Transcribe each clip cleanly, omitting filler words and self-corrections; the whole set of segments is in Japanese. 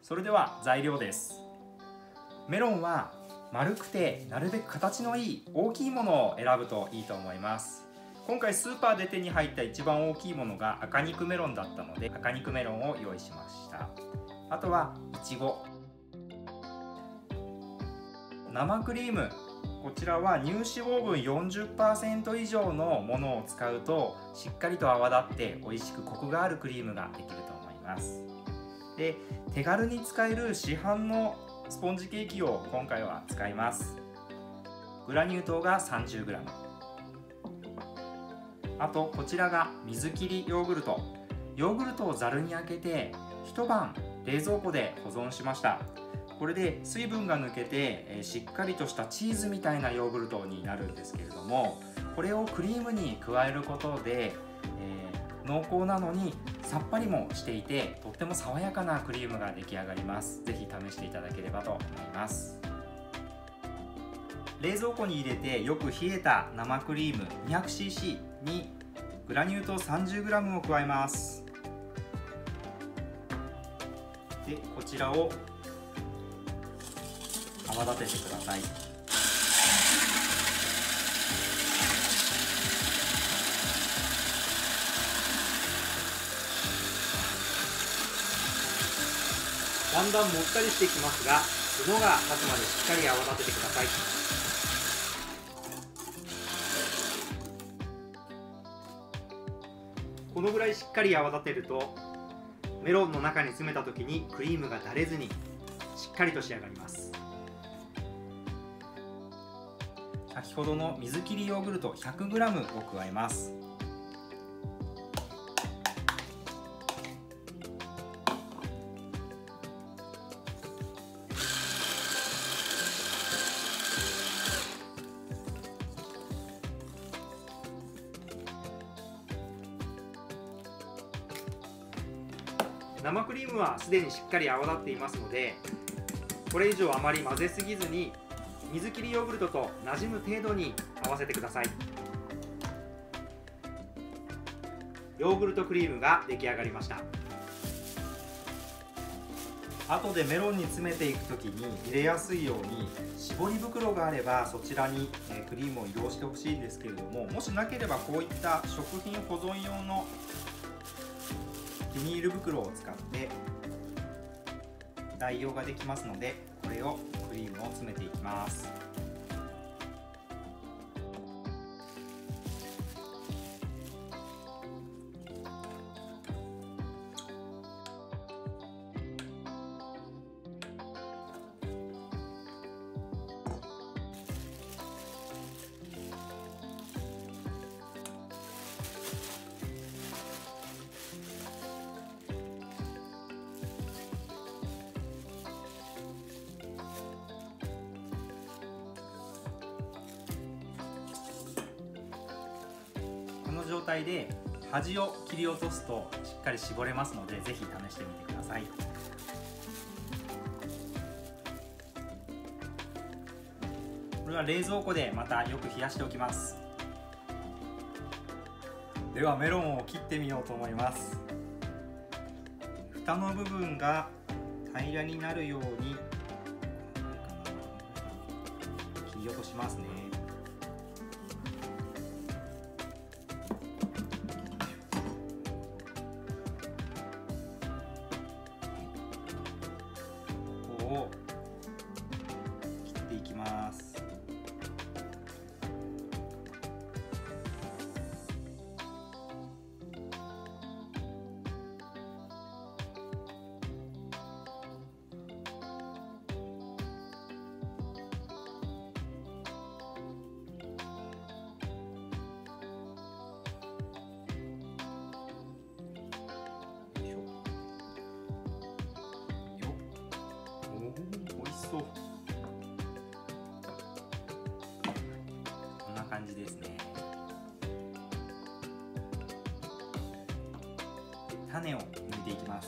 それでは材料です。メロンは丸くてなるべく形のいい大きいものを選ぶといいと思います。今回スーパーで手に入った一番大きいものが赤肉メロンだったので、赤肉メロンを用意しました。あとはいちご、生クリーム、こちらは乳脂肪分 40% 以上のものを使うとしっかりと泡立って美味しくコクがあるクリームができると思います。で、手軽に使える市販のスポンジケーキを今回は使います。グラニュー糖が 30g、 あとこちらが水切りヨーグルト。ヨーグルトをざるにあけて一晩冷蔵庫で保存しました。これで水分が抜けてしっかりとしたチーズみたいなヨーグルトになるんですけれども、これをクリームに加えることで、濃厚なのにさっぱりもしていて、とっても爽やかなクリームが出来上がります。ぜひ試していただければと思います。冷蔵庫に入れてよく冷えた生クリーム 200cc にグラニュー糖 30g を加えます。で、こちらを泡立ててください。だんだんもったりしてきますが、角が立つまでしっかり泡立ててください。このぐらいしっかり泡立てるとメロンの中に詰めた時にクリームが垂れずにしっかりと仕上がります。先ほどの水切りヨーグルト 100g を加えます。生クリームはすでにしっかり泡立っていますので、これ以上あまり混ぜすぎずに水切りヨーグルトとなじむ程度に合わせてください。ヨーグルトクリームが出来上がりました。後でメロンに詰めていくときに入れやすいように絞り袋があればそちらにクリームを移動してほしいんですけれども、もしなければこういった食品保存用のビニール袋を使って代用ができますので、これをクリームを詰めていきます。この状態で端を切り落とすとしっかり絞れますので、ぜひ試してみてください。これは冷蔵庫でまたよく冷やしておきます。ではメロンを切ってみようと思います。蓋の部分が平らになるように切り落としますね。を切っていきます。美味しそう。こんな感じですね。種を抜いていきます。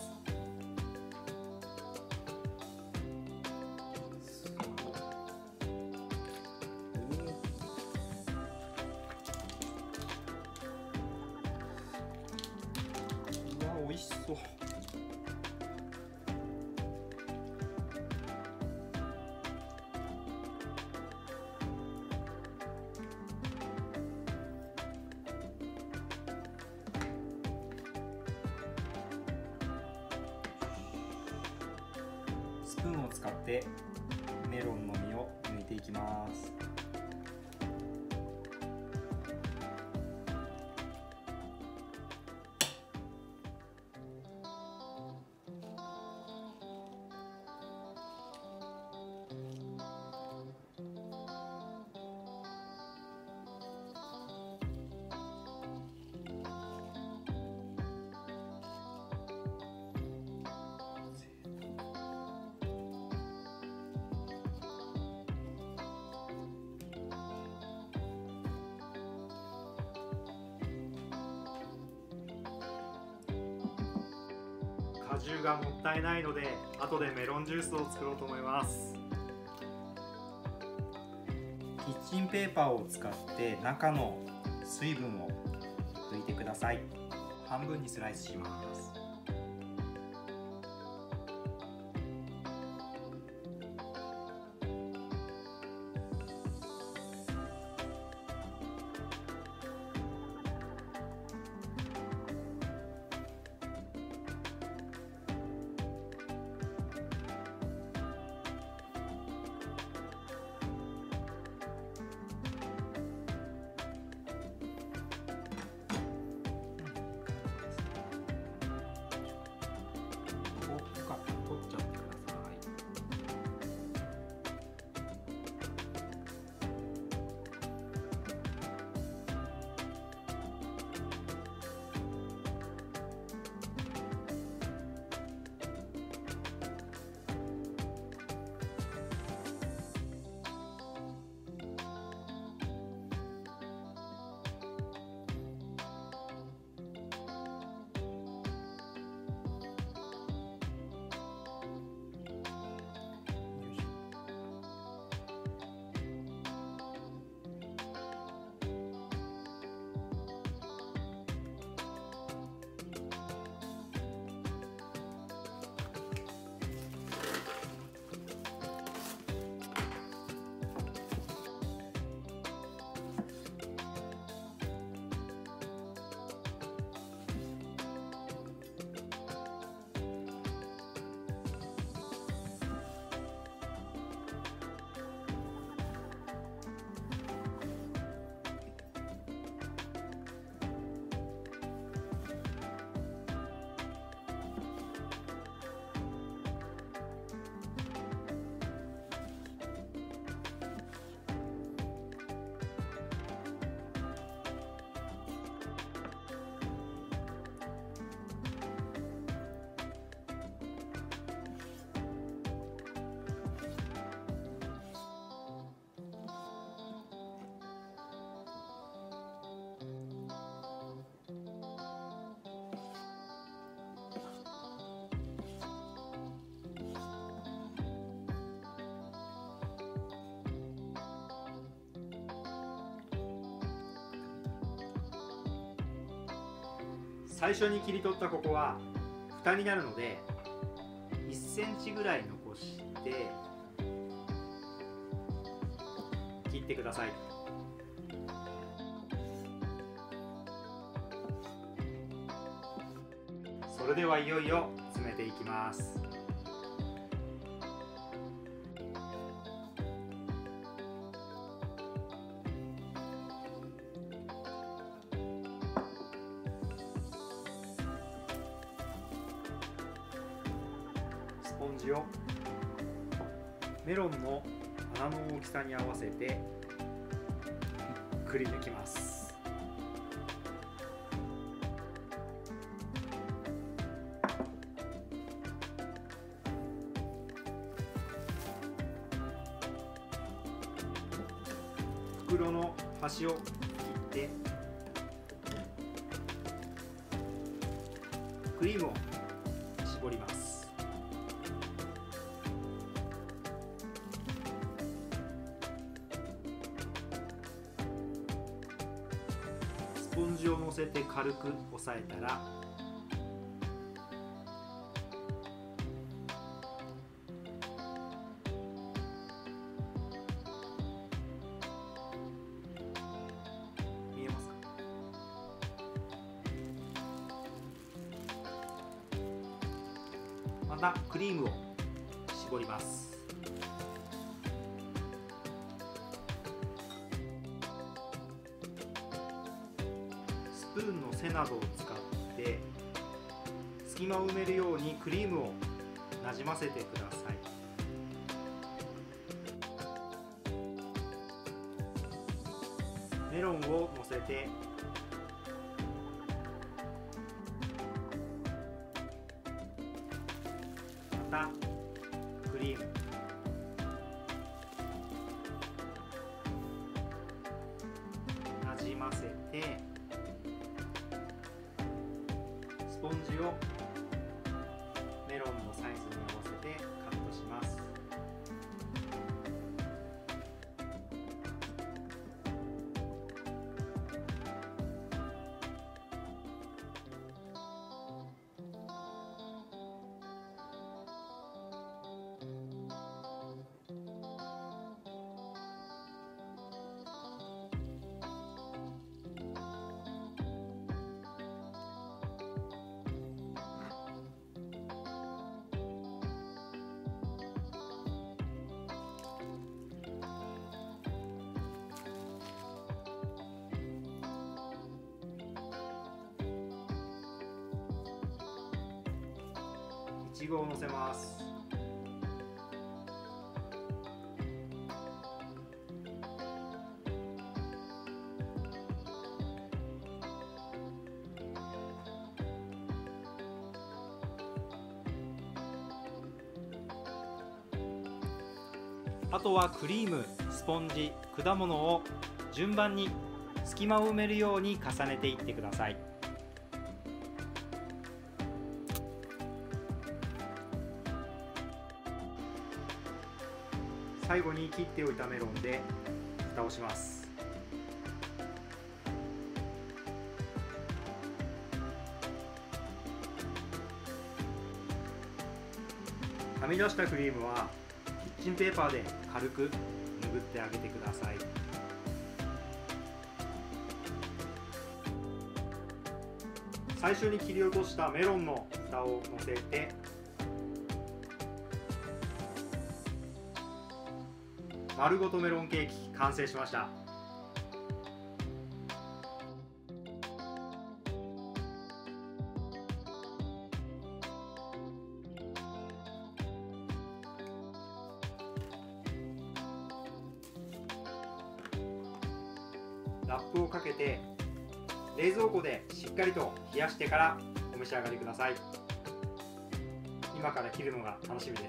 うわ、美味しそう。 スプーンを使ってメロンの実を抜いていきます。 果汁がもったいないので後でメロンジュースを作ろうと思います。 キッチンペーパーを使って中の水分を拭いてください。半分にスライスします。取っちゃってください。 最初に切り取ったここは蓋になるので1センチぐらい残して切ってください。それではいよいよ詰めていきます。スポンジをメロンの穴の大きさに合わせてゆっくり抜きます。袋の端を切ってクリームを絞ります。スポンジをのせて軽く押さえたら見えますか？またクリームを絞絞ります。スプーンの背などを使って隙間を埋めるようにクリームをなじませてください。メロンを乗せてまたクリーム、なじませてスポンジをメロンのサイズに合わせてカットします。いちごをのせます。あとはクリーム、スポンジ、果物を順番に隙間を埋めるように重ねていってください。最後に切っておいたメロンで蓋をします。はみ出したクリームはキッチンペーパーで軽く拭ってあげてください。最初に切り落としたメロンの蓋を乗せて丸ごとメロンケーキ完成しました。ラップをかけて冷蔵庫でしっかりと冷やしてからお召し上がりください。今から切るのが楽しみです。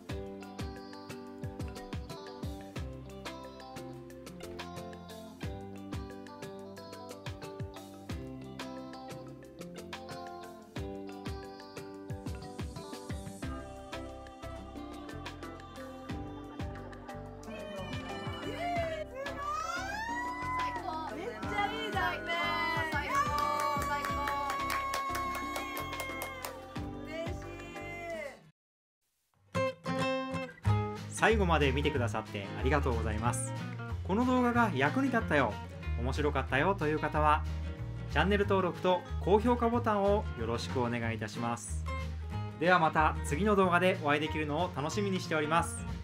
最後まで見てくださってありがとうございます。この動画が役に立ったよ、面白かったよという方はチャンネル登録と高評価ボタンをよろしくお願いいたします。ではまた次の動画でお会いできるのを楽しみにしております。